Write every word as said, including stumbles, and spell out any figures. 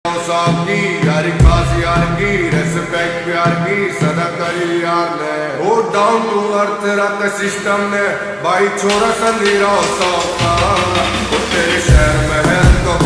साहब की यारी खास यार की रेस्पेक्ट प्यार की सदा करी यार ने वो डाउन टू अर्थ रख सिस्टम ने भाई छोरा संधीराव साहब का तेरे